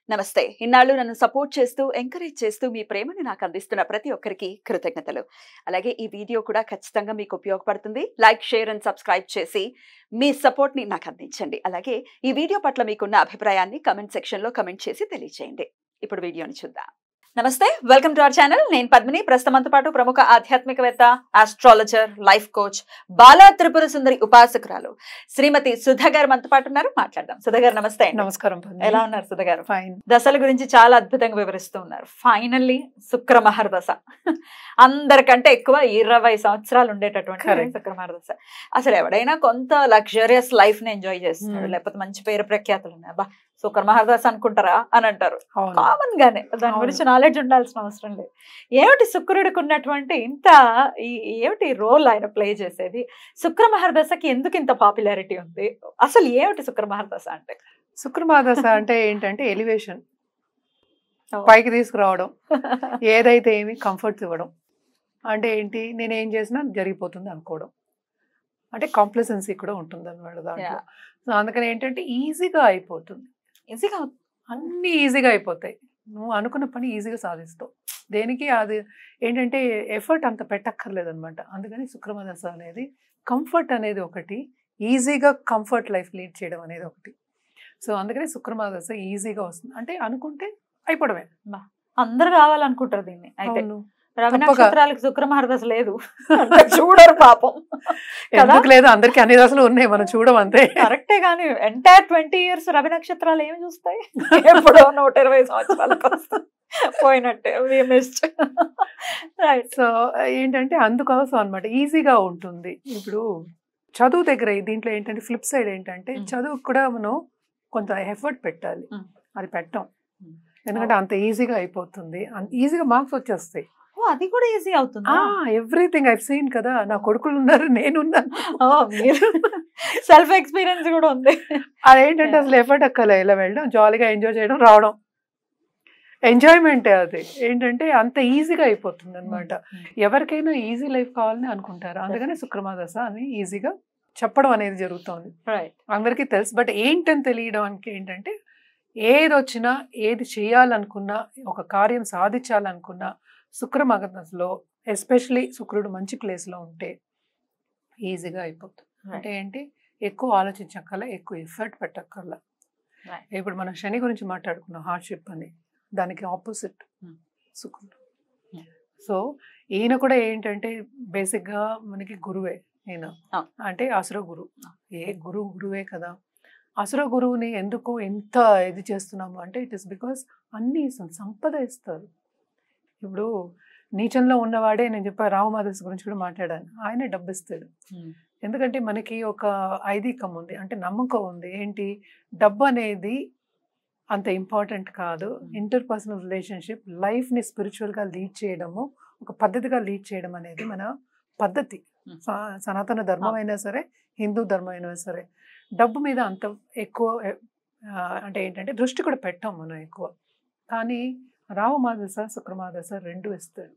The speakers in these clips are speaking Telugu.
నమస్తే. ఇన్నాళ్ళు నన్ను సపోర్ట్ చేస్తూ, ఎంకరేజ్ చేస్తూ మీ ప్రేమని నాకు అందిస్తున్న ప్రతి ఒక్కరికి కృతజ్ఞతలు. అలాగే ఈ వీడియో కూడా ఖచ్చితంగా మీకు ఉపయోగపడుతుంది. లైక్, షేర్ అండ్ సబ్స్క్రైబ్ చేసి మీ సపోర్ట్‌ని నాకు అందించండి. అలాగే ఈ వీడియో పట్ల మీకున్న అభిప్రాయాన్ని కామెంట్ సెక్షన్‌లో కామెంట్ చేసి తెలియజేయండి. ఇప్పుడు వీడియోని చూద్దాం. నమస్తే. Welcome to our channel. నేను పద్మిని. ప్రస్తుతం మనతో పాటు ప్రముఖ ఆధ్యాత్మికవేత్త, astrologer, life coach, Bala Tripura Sundari ఉపాసకురాలు శ్రీమతి సుధ గారు మనతో పాటు ఉన్నారు. మాట్లాడదాం. సుధ గారు నమస్తే అండి. నమస్కారం. ఎలా ఉన్నారు సుధ గారు? ఫైన్. దశల గురించి చాలా అద్భుతంగా వివరిస్తూ ఉన్నారు. ఫైనల్లీ శుక్ర మహర్దశ అందరికంటే ఎక్కువ 20 సంవత్సరాలు ఉండేటటువంటి శుక్ర మహర్దశ. అసలు ఎవడైనా కొంత లగ్జరియస్ లైఫ్ ని ఎంజాయ్ చేస్తున్నాడు, లేకపోతే మంచి పేరు ప్రఖ్యాతులు ఉన్నాయి, అబ్బా శుక్ర మహర్దశ అనుకుంటారా అని అంటారు. కామన్ గానే దాని గురించి నాలెడ్జ్ ఉండాల్సిన అవసరం లేదు. ఏమిటి శుక్రుడికి ఉన్నటువంటి ఇంత ఏమిటి రోల్ ఆయన ప్లే చేసేది? శుక్ర మహర్దశకి ఎందుకు ఇంత పాపులారిటీ ఉంది? అసలు ఏమిటి శుక్ర మహర్దశ అంటే? శుక్రమాదశ అంటే ఏంటంటే ఎలివేషన్, పైకి తీసుకురావడం, ఏదైతే ఏమి కంఫర్ట్స్ ఇవ్వడం. అంటే ఏంటి, నేను ఏం చేసినా జరిగిపోతుంది అనుకోవడం, అంటే కాంప్లసెన్సీ కూడా ఉంటుంది అన్నమాట దాంట్లో. సో అందుకని ఏంటంటే ఈజీగా అయిపోతుంది, ఈజీగా అన్ని ఈజీగా అయిపోతాయి. నువ్వు అనుకున్న పని ఈజీగా సాధిస్తావు. దేనికి అది ఏంటంటే ఎఫర్ట్ అంత పెట్టక్కర్లేదు అనమాట. అందుకని శుక్రమాదశ అనేది కంఫర్ట్ అనేది ఒకటి, ఈజీగా కంఫర్ట్ లైఫ్ లీడ్ చేయడం అనేది ఒకటి. సో అందుకని శుక్రమాదశ ఈజీగా వస్తుంది, అంటే అనుకుంటే అయిపోవడమే. అందరు కావాలనుకుంటారు దీన్ని. అయితే అవును, రవి నక్షత్రాలకు శుక్ర మహర్దశ లేదు, చూడరు పాపం. ఎందుకు లేదు, అందరికి అన్ని దశలు ఉన్నాయి, మనం చూడం అంతే. కరెక్టే, కానీ ఎంటైర్ 20 years రవి నక్షత్రాలు ఏమి చూస్తాయి? ఎప్పుడో 120 సంవత్సరాలకు పోయినట్టే. సో ఏంటంటే అందుకోసం అనమాట ఈజీగా ఉంటుంది. ఇప్పుడు చదువు దగ్గర దీంట్లో ఏంటంటే ఫ్లిప్ సైడ్ ఏంటంటే చదువు కూడా మనం కొంత ఎఫర్ట్ పెట్టాలి, అది పెట్టాం. ఎందుకంటే అంత ఈజీగా అయిపోతుంది, అంత ఈజీగా మార్క్స్ వచ్చేస్తాయి. అది కూడా ఈజీ అవుతుంది. ఎవ్రీథింగ్ ఐవ్ సీన్ కదా, నా కొడుకులు ఉన్నారు, నేనున్నాను, సెల్ఫ్ ఎక్స్పీరియన్స్ కూడా ఉంది. అదేంటంటే అసలు ఎఫర్ట్ అక్కలే, ఇలా వెళ్ళడం, జాలీగా ఎంజాయ్ చేయడం, రావడం, ఎంజాయ్మెంటే. అది ఏంటంటే అంత ఈజీగా అయిపోతుంది అనమాట. ఎవరికైనా ఈజీ లైఫ్ కావాలని అనుకుంటారు, అందుకని శుక్రమాదశ అని ఈజీగా చెప్పడం అనేది జరుగుతుంది. అందరికీ తెలుసు, బట్ ఏంటని తెలియడానికి ఏంటంటే ఏది వచ్చినా, ఏది చేయాలనుకున్నా, ఒక కార్యం సాధించాలనుకున్నా శుక్రమాదశలో ఎస్పెషలీ శుక్రుడు మంచి ప్లేస్లో ఉంటే ఈజీగా అయిపోతుంది. అంటే ఏంటి, ఎక్కువ ఆలోచించక్కర్లా, ఎక్కువ ఎఫర్ట్ పెట్టక్కర్లా. ఇప్పుడు మనం శని గురించి మాట్లాడుకున్నాం, హార్డ్షిప్ అని, దానికి ఆపోజిట్ శుక్రుడు. సో ఈయన కూడా ఏంటంటే బేసిక్గా మనకి గురువే ఈయన, అంటే అసుర గురువు. గురువే కదా. అసుర గురువుని ఎందుకు ఎంత ఇది చేస్తున్నాము అంటే ఇట్ ఇస్ బికాస్ అన్ని సంపద ఇస్తారు. ఇప్పుడు నీచంలో ఉన్నవాడే, నేను చెప్పా రామమాదశ గురించి కూడా మాట్లాడాను, ఆయనే డబ్బు ఇస్తాడు. ఎందుకంటే మనకి ఒక ఐదీకం ఉంది, అంటే నమ్మకం ఉంది. ఏంటి, డబ్బు అనేది అంత ఇంపార్టెంట్ కాదు. ఇంటర్పర్సనల్ రిలేషన్షిప్, లైఫ్ని స్పిరిచువల్గా లీడ్ చేయడము, ఒక పద్ధతిగా లీడ్ చేయడం అనేది మన పద్ధతి. సనాతన ధర్మం అయినా సరే, హిందూ ధర్మం అయినా సరే, డబ్బు మీద అంత ఎక్కువ అంటే ఏంటంటే దృష్టి కూడా పెట్టాం మనం ఎక్కువ. కానీ రామమాదశ, శుక్రమాదశ రెండు ఇస్తాడు.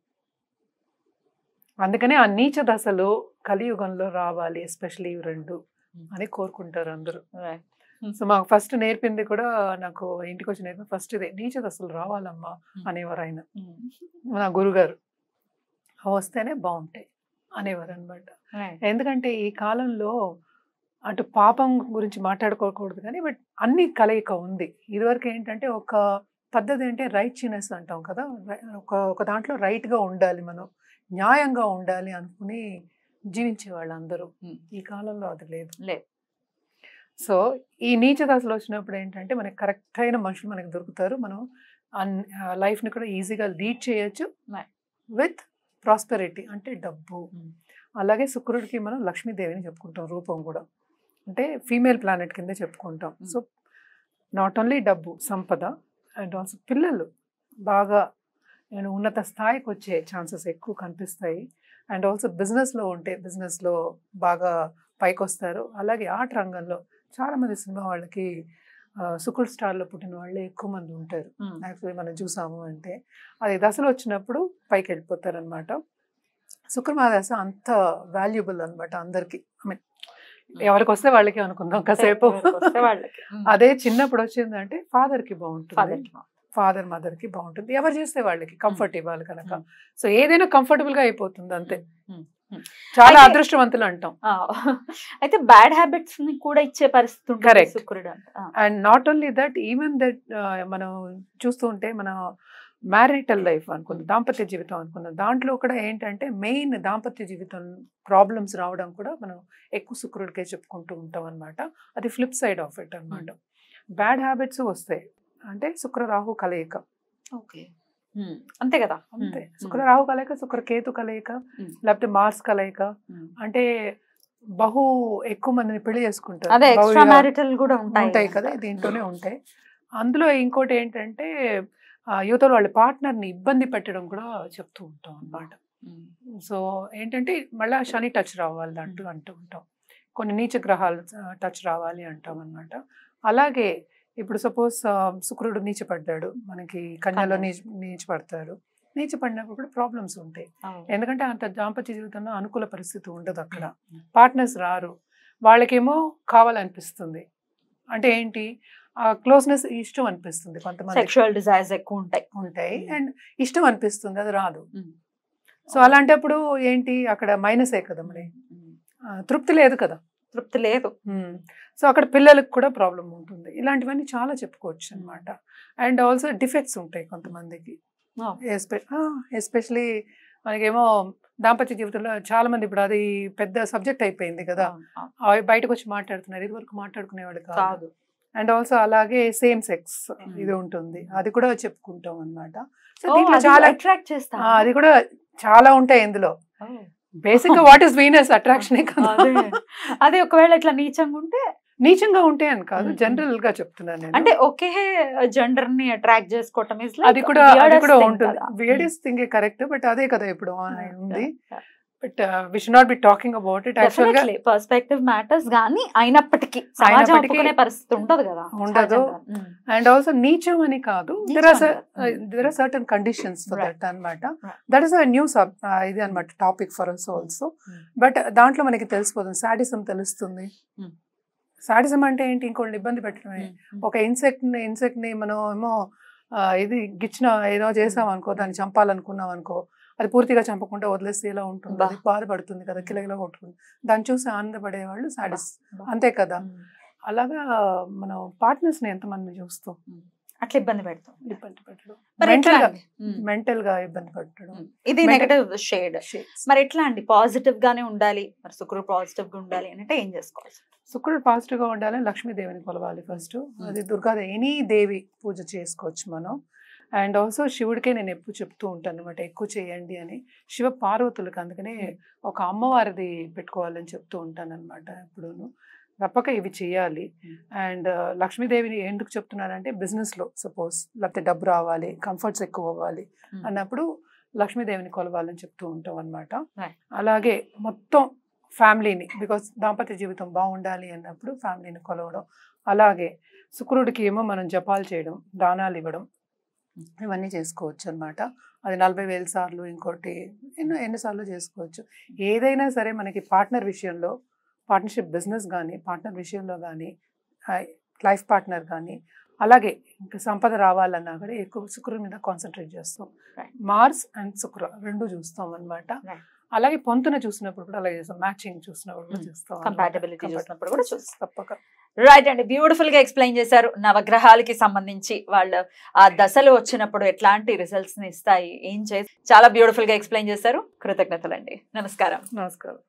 అందుకనే ఆ నీచ దశలు కలియుగంలో రావాలి, ఎస్పెషల్లీ ఇవి రెండు అని కోరుకుంటారు అందరూ. సో మాకు ఫస్ట్ నేర్పింది కూడా, నాకు ఇంటికి వచ్చి నేర్పింది ఫస్ట్ ఇదే, నీచ దశలు రావాలమ్మా అనేవారు ఆయన, నా గురుగారు. వస్తేనే బాగుంటాయి అనేవారు అనమాట. ఎందుకంటే ఈ కాలంలో అటు పాపం గురించి మాట్లాడుకోకూడదు కానీ, బట్ అన్ని కలయిక ఉంది. ఇదివరకు ఏంటంటే ఒక పద్ధతి అంటే రైట్చినెస్ అంటాం కదా, ఒక దాంట్లో రైట్గా ఉండాలి, మనం న్యాయంగా ఉండాలి అనుకుని జీవించేవాళ్ళు అందరూ. ఈ కాలంలో అది లేదు. సో ఈ నీచ దశలు వచ్చినప్పుడు ఏంటంటే మనకి కరెక్ట్ అయిన మనుషులు మనకి దొరుకుతారు, మనం లైఫ్ని కూడా ఈజీగా లీడ్ చేయొచ్చు విత్ ప్రాస్పెరిటీ, అంటే డబ్బు. అలాగే శుక్రుడికి మనం లక్ష్మీదేవిని చెప్పుకుంటాం, రూపం కూడా, అంటే ఫీమేల్ ప్లానెట్ కింద చెప్పుకుంటాం. సో నాట్ ఓన్లీ డబ్బు, సంపద, అండ్ ఆల్సో పిల్లలు బాగా ఉన్నత స్థాయికి వచ్చే ఛాన్సెస్ ఎక్కువ కనిపిస్తాయి. అండ్ ఆల్సో బిజినెస్లో ఉంటే బిజినెస్లో బాగా పైకి వస్తారు. అలాగే ఆర్ట్ రంగంలో చాలామంది సినిమా వాళ్ళకి శుక్రుడు స్టార్లో పుట్టిన వాళ్ళే ఎక్కువ మంది ఉంటారు. యాక్చువల్లీ మనం చూసాము అంటే అది దశలు వచ్చినప్పుడు పైకి వెళ్ళిపోతారు అనమాట. శుక్రమాదశ అంత వాల్యుబుల్ అనమాట అందరికీ. ఐ మీన్ ఎవరికి వస్తే వాళ్ళకి అనుకుందాం కాసేపు. వస్తే వాళ్ళకి అదే చిన్నప్పుడు వచ్చిందంటే ఫాదర్ కి బాగుంటుంది, ఫాదర్కి ఫాదర్ మదర్ కి బాగుంటుంది, ఎవరు చేస్తే వాళ్ళకి కంఫర్ట్ ఇవ్వాలి కనుక. సో ఏదైనా కంఫర్టబుల్ గా అయిపోతుంది అంతే. చాలా అయితే- అదృష్టవంతులు అంటాం. అయితే బ్యాడ్ హ్యాబిట్స్ ని కూడా ఇచ్చే పరిస్థితి ఉంటుంది Correct. శుక్రుడు అంటే. And not only that, even that మనం చూస్తూ ఉంటే మన మ్యారిటల్ లైఫ్ అనుకుందాం, దాంపత్య జీవితం అనుకుందాం, దాంట్లో కూడా ఏంటంటే మెయిన్ దాంపత్య జీవితం ప్రాబ్లమ్స్ రావడం కూడా మనం ఎక్కువ శుక్రుడికే చెప్పుకుంటూ ఉంటాం అనమాట. అది ఫ్లిప్ సైడ్ ఆఫ్ ఇట్ అనమాట. బ్యాడ్ హ్యాబిట్స్ వస్తాయి అంటే శుక్ర రాహు కలయిక, ఓకే అంతే కదా. అంతే. శుక్ర రాహు కలయిక, శుక్ర కేతు కలయిక, లేకపోతే మార్స్ కలయిక, అంటే బహు ఎక్కువ మందిని పెళ్లి చేసుకుంటారు. అదే ఎక్స్ట్రా బహువిధ- మ్యారిటల్ కూడా ఉంటాయి కదా, దీంట్లోనే ఉంటాయి. అందులో ఇంకోటి ఏంటంటే యువతలో వాళ్ళ పార్ట్నర్ని ఇబ్బంది పెట్టడం కూడా చెప్తూ ఉంటాం అన్నమాట. సో ఏంటంటే మళ్ళీ శని టచ్ రావాలి అంటూ ఉంటాం, కొన్ని నీచ గ్రహాలు టచ్ రావాలి అంటాం అన్నమాట. అలాగే ఇప్పుడు సపోజ్ శుక్రుడు నీచపడ్డాడు, మనకి కన్యలో నీచపడతారు. నీచపడినప్పుడు కూడా ప్రాబ్లమ్స్ ఉంటాయి, ఎందుకంటే అంత దాంపత్య జీవితంలో అనుకూల పరిస్థితి ఉండదు. అక్కడ పార్ట్నర్స్ రారు, వాళ్ళకేమో కావాలనిపిస్తుంది. అంటే ఏంటి, క్లోజ్నెస్ ఇష్టం అనిపిస్తుంది, కొంతమంది సెక్షువల్ డిజైర్స్ ఎక్కువ ఉంటాయి అండ్ ఇష్టం అనిపిస్తుంది, అది రాదు. సో అలాంటప్పుడు ఏంటి, అక్కడ మైనసే కదా, మరి తృప్తి లేదు కదా, తృప్తి లేదు. సో అక్కడ పిల్లలకు కూడా ప్రాబ్లం ఉంటుంది. ఇలాంటివన్నీ చాలా చెప్పుకోవచ్చు అనమాట. అండ్ ఆల్సో డిఫెక్ట్స్ ఉంటాయి కొంతమందికి, ఎస్పెషలీ మనకేమో దాంపత్య జీవితంలో చాలా మంది ఇప్పుడు అది పెద్ద సబ్జెక్ట్ అయిపోయింది కదా, బయటకు వచ్చి మాట్లాడుతున్నారు, ఇది వరకు మాట్లాడుకునేవాడు కాదు. అండ్ ఆల్సో అలాగే సేమ్ సెక్స్ ఇది ఉంటుంది, అది కూడా చెప్పుకుంటాం అనమాట. సో దీంట్లో చాలా అట్రాక్ట్ చేస్తా, అది కూడా చాలా ఉంటాయి ఇందులో. బేసిక్ గా వాట్ ఇస్ వీనస్ అట్రాక్షన్ కదా. అదే ఒకవేళ ఇట్లా నీచంగా ఉంటే, నీచంగా ఉంటే అని కాదు, జనరల్ గా చెప్తున్నాను నేను. అంటే ఒకే జెండర్ ని అట్రాక్ట్ చేసుకోవటం అది కూడా ఉంటుంది. వియర్డెస్ట్ థింగ్ కరెక్ట్, బట్ అదే కదా ఇప్పుడు ఉంది. But we should not be talking about it. Actual గా పర్స్పెక్టివ్ మ్యాటర్స్ గానీ అయినప్పటికీ సమాజం ఒప్పుకునే పరిస్థితి ఉండదు కదా, ఉండదు. అండ్ ఆల్సో నీచం అని కాదు, there are certain conditions for that అన్నమాట. దట్ ఈస్ అ న్యూ ఇది అన్నమాట, topic for us also. But దాంట్లో మనకి తెలిసిపోతుంది, సాడిజం తెలుస్తుంది. సాడిజం అంటే ఏంటి, ఇంకోళ్ళని ఇబ్బంది పెట్టడమే. ఒక ఇన్సెక్ట్ ని మనం ఏమో ఇది గిచ్చిన ఏదో చేసాం అనుకో, దాన్ని చంపాలనుకున్నాం అనుకో, అది పూర్తిగా చంపకుండా వదిలేస్తే ఎలా ఉంటుంది, అది బాధపడుతుంది కదా, కిలకిలా కొట్టుకుంది. దాన్ని చూసి ఆనందపడే వాళ్ళు సాడిస్, అంతే కదా. అలాగా మనం పార్ట్నర్స్ ని ఎంతమంది చూస్తాం అట్లా ఇబ్బంది పెట్టడం, మెంటల్ గా ఇబ్బంది పెట్టడం, ఇది నెగటివ్ షేడ్. మరి ఎట్లా అండి, పాజిటివ్ గానే ఉండాలి, మరి శుక్రుడు పాజిటివ్ గా ఉండాలి అంటే ఏం చేసుకోవాలి? శుక్రుడు పాజిటివ్ గా ఉండాలని లక్ష్మీదేవిని కొలవాలి ఫస్ట్. అది దుర్గాదేవి, ఎనీ దేవి పూజ చేసుకోవచ్చు మనం. అండ్ ఆల్సో శివుడికే నేను ఎప్పుడు చెప్తూ ఉంటాను అనమాట, ఎక్కువ చేయండి అని. శివ పార్వతులకు అందుకనే ఒక అమ్మవారిది పెట్టుకోవాలని చెప్తూ ఉంటాను అనమాట ఎప్పుడూను. తప్పక ఇవి చేయాలి. అండ్ లక్ష్మీదేవిని ఎందుకు చెప్తున్నానంటే, బిజినెస్లో సపోజ్ లేకపోతే డబ్బు రావాలి, కంఫర్ట్స్ ఎక్కువ అవ్వాలి అన్నప్పుడు లక్ష్మీదేవిని కొలవాలని చెప్తూ ఉంటాం అనమాట. అలాగే మొత్తం ఫ్యామిలీని, బికాస్ దాంపత్య జీవితం బాగుండాలి అన్నప్పుడు ఫ్యామిలీని కొలవడం. అలాగే శుక్రుడికి ఏమో మనం జపాలు చేయడం, దానాలు ఇవ్వడం, ఇవన్నీ చేసుకోవచ్చు అనమాట. అది 40,000 సార్లు, ఇంకోటి ఎన్నిసార్లు చేసుకోవచ్చు. ఏదైనా సరే మనకి పార్ట్నర్ విషయంలో, పార్ట్నర్షిప్ బిజినెస్ కానీ, పార్ట్నర్ విషయంలో కానీ, లైఫ్ పార్ట్నర్ కానీ, అలాగే ఇంకా సంపద రావాలన్నా కూడా ఎక్కువ శుక్రుడి మీద కాన్సన్ట్రేట్ చేస్తాం. మార్స్ అండ్ శుక్ర రెండు చూస్తాం అనమాట. అలాగే పొంతున చూసినప్పుడు కూడా అలాగే చేస్తాం, మ్యాచింగ్ చూసినప్పుడు కూడా చూస్తాం, కంపాటబిలిటీ చూసినప్పుడు కూడా చూస్తాం. తప్పక. రైట్ అండి, బ్యూటిఫుల్ గా ఎక్స్ప్లెయిన్ చేశారు. నవగ్రహాలకి సంబంధించి వాళ్ళు ఆ దశలు వచ్చినప్పుడు ఎట్లాంటి రిజల్ట్స్ ని ఇస్తాయి, ఏం చేసి చాలా బ్యూటిఫుల్ గా ఎక్స్ప్లెయిన్ చేశారు. కృతజ్ఞతలండి. నమస్కారం. నమస్కారం.